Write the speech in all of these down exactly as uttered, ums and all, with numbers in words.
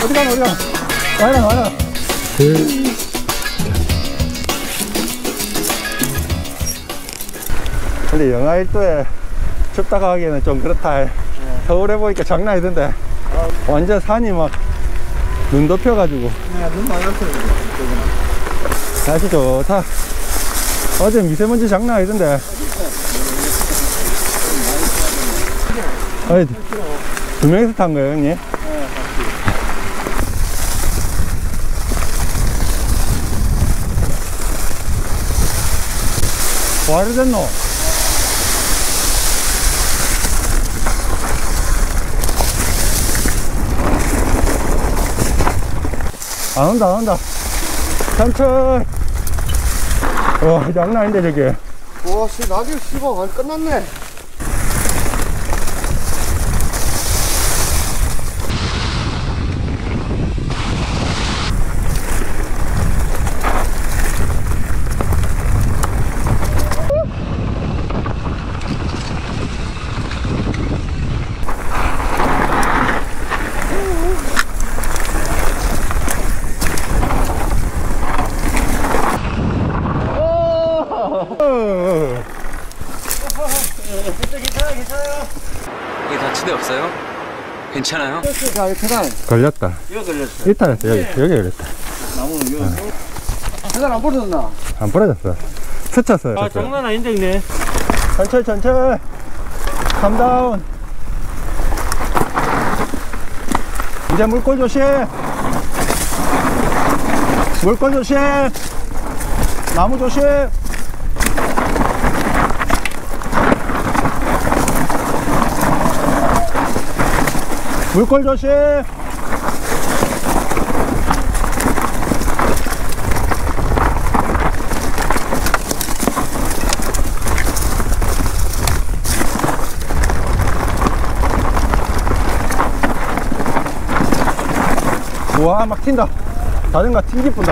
어디 가나, 어디 가나. 와라, 와라. 근데 영하 일 도에 춥다가 하기에는 좀 그렇다. 네. 서울에 보니까 장난 아니던데. 아, 완전 산이 막 눈 덮여가지고. 네, 눈 많이 왔어요. 날씨 좋다. 어제 미세먼지 장난 아니던데. 어이, 두 명이서 탄 거예요, 형님? 네, 뭐하러 됐노? 안 온다, 안 온다. 천천히. 와, 장난 아닌데, 저게. 와, 씨, 낙엽 씨발 완전 끝났네. 괜찮아요, 괜찮아요. 이게 다친 데 없어요? 괜찮아요? 자, 계단. 걸렸다. 이거 걸렸어. 이탈했어, 여기. 여기 걸렸다. 나무, 이거. 계단 안 부러졌나? 안 부러졌어. 스쳤어요. 아, 장난 아닌데, 형님. 천천히, 천천히. 캄다운. 이제 물골 조심. 물골 조심. 나무 조심. 물골 조심. 우와, 막 튄다. 자전거 튕기 뿐다.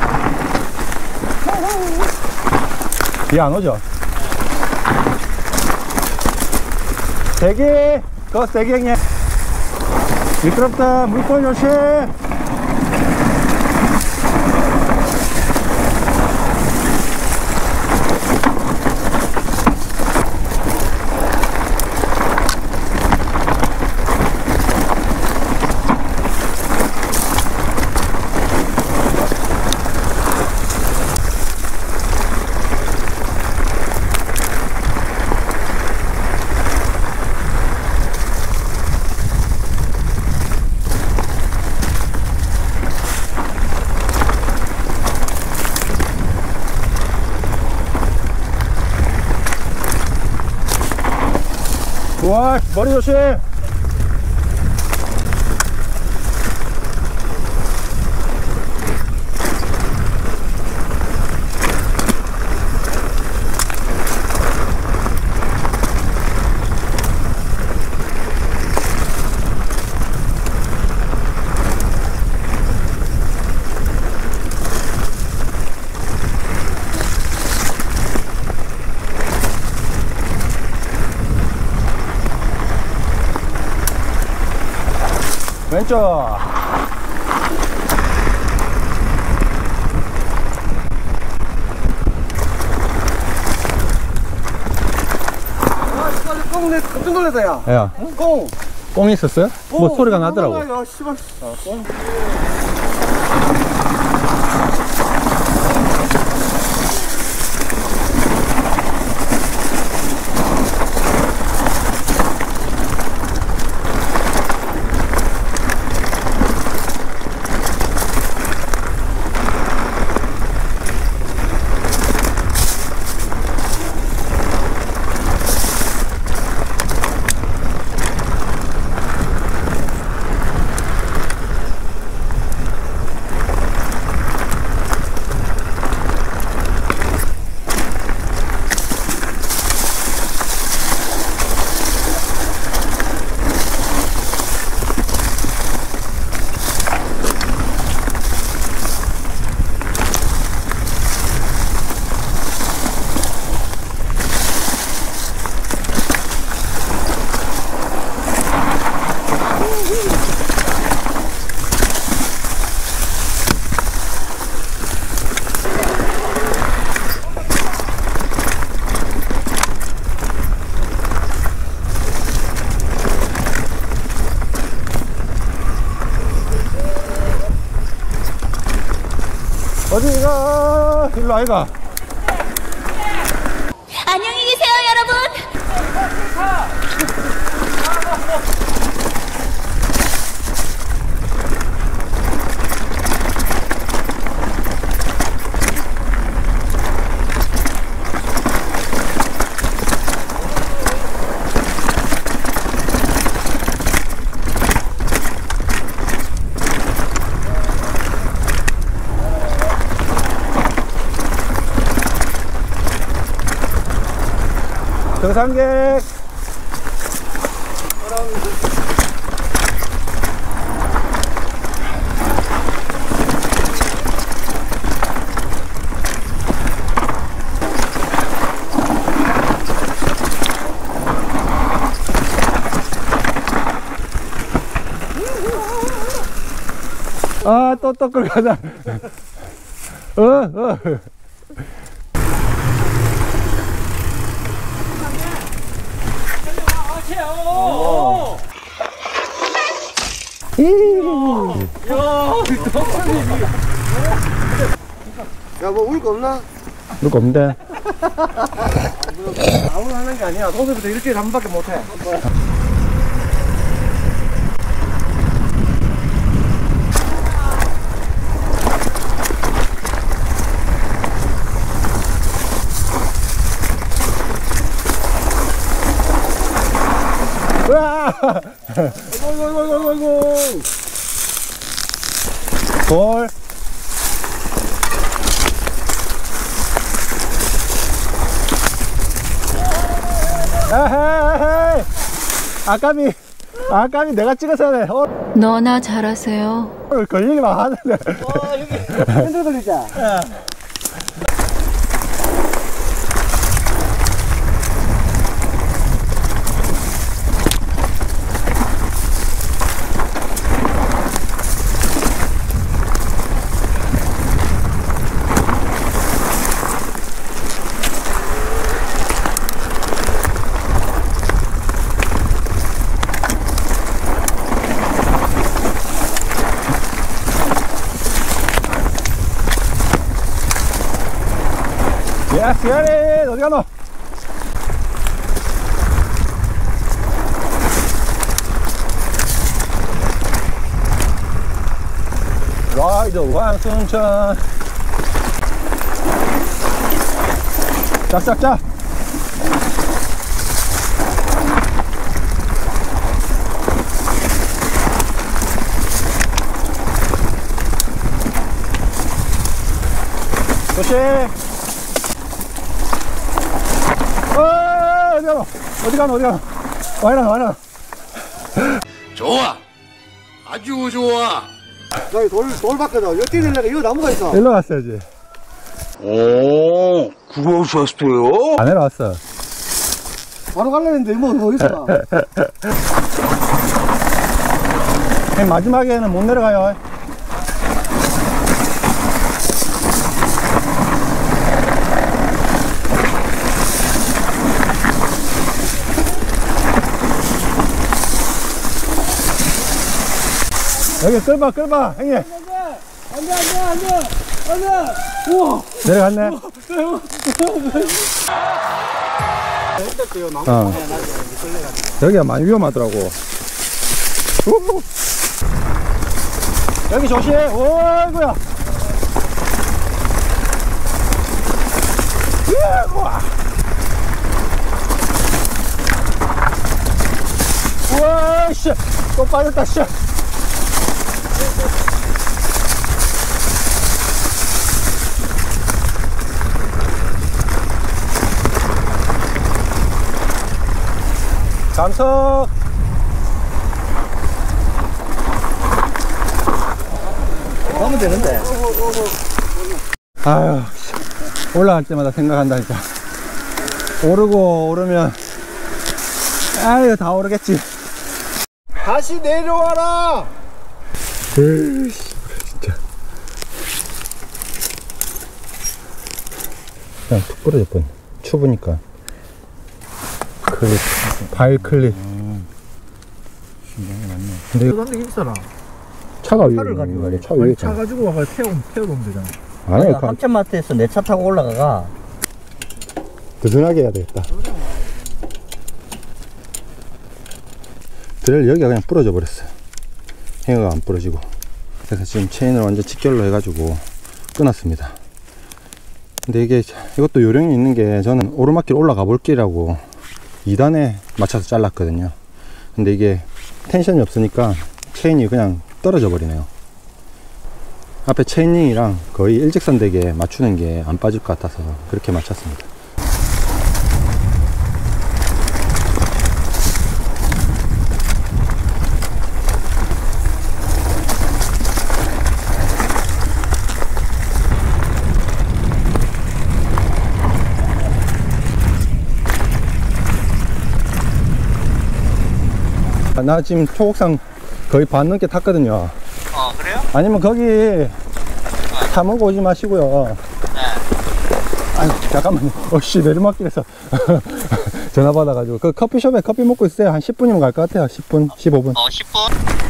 얘 안 오죠? 대기. 거 대기 형님. 미끄럽다. 물골 조심. 와, 머리 조심. 왼쪽. 아, 씨발, 꽁, 내 깜짝 놀랐다, 야. 야, 꽁. 꽁 있었어요? 뭐 꽁. 소리가 나더라고. 야, 씨발. 아, 꽁. 어디가? 일로 아이가. 안녕히 계세요, 여러분. 등산객. 아, 또, 또 끌어가자. 어, 어. 야, 뭐 울 거 없나? 누가 없는데? 아무나 하는 게 아니야. 동생부터 일주일에 한 번밖에 못 해. 으아! 아이고, 아이고, 아이고, 아이고. 돌. 에헤이! 아까비, 아까비 내가 찍었어야 돼. 어, 너나 잘하세요. 오늘 걸리기만 하는데. 핸들 돌리자. 예스, 예리! 어디 가노? 라이드 왕순천. 짝짝짝. 조심. 어, 어디 가노? 어디 가노? 어디 가노? 와이라, 와이라. 좋아. 아주 좋아. 나 돌, 돌 바꿔줘. 여기 뛰려니까 이거 나무가 있어. 일로 갔어야지. 오, 그거 오셨어요? 안 내려왔어. 바로 가려는데 뭐, 뭐 있어. 맨 마지막에는 못 내려가요. 여기 끌봐, 끌봐, 형님. 안 돼, 안 돼, 안 돼, 안 돼. 우와. 내려갔네. 어. 여기가 많이 위험하더라고. 우! 여기 조심. 오이구야. 우와, 씨. 또 빠졌다, 씨. 감석. 가면 되는데. 아유, 올라갈 때마다 생각한다니까. 오르고 오르면, 아유, 다 오르겠지. 다시 내려와라. 으이씨, 진짜. 그냥 툭 부러질 뻔. 추우니까. 클립, 바일 클립. 신경이 많네. 근데 그런데 있잖아. 차가 위에 차를 있는 가지고 거 아니야? 차 아니, 위에 차 있잖아. 가지고 와서 태워 태워놓으면 되잖아. 아니, 함천마트에서 내 차 타고 올라가가. 드슨하게 해야 되겠다. 드레일 여기가 그냥 부러져 버렸어요. 행어가 안 부러지고. 그래서 지금 체인을 완전 직결로 해가지고 끊었습니다. 근데 이게 이것도 요령이 있는 게, 저는 오르막길 올라가 볼 길이라고 이 단에 맞춰서 잘랐거든요. 근데 이게 텐션이 없으니까 체인이 그냥 떨어져 버리네요. 앞에 체인링이랑 거의 일직선 되게 맞추는 게 안 빠질 것 같아서 그렇게 맞췄습니다. 나 지금 초곡산 거의 반 넘게 탔거든요. 어, 그래요? 아니면 거기 차 먹고 오지 마시고요. 네. 아니, 잠깐만요. 어씨, 내리막길에서 전화 받아가지고. 그 커피숍에 커피 먹고 있어요. 한 십 분이면 갈 것 같아요. 십 분, 십오 분. 어, 십 분?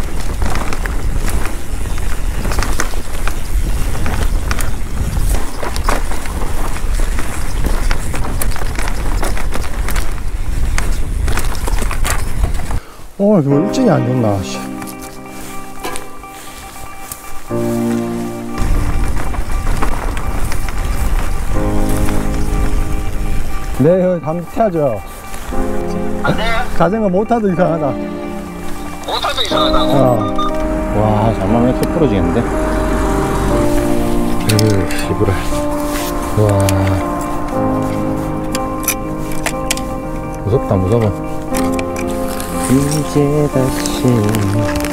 오늘 왜 일진이 안 좋나, 씨. 네, 여기 한번 태워줘. 안 돼요? 자전거 모터도 이상하다. 모터도 이상하다고? 어. 와, 잠깐만, 속 부러지겠는데? 으, 씨부라. 와. 무섭다, 무서워. 이제 다시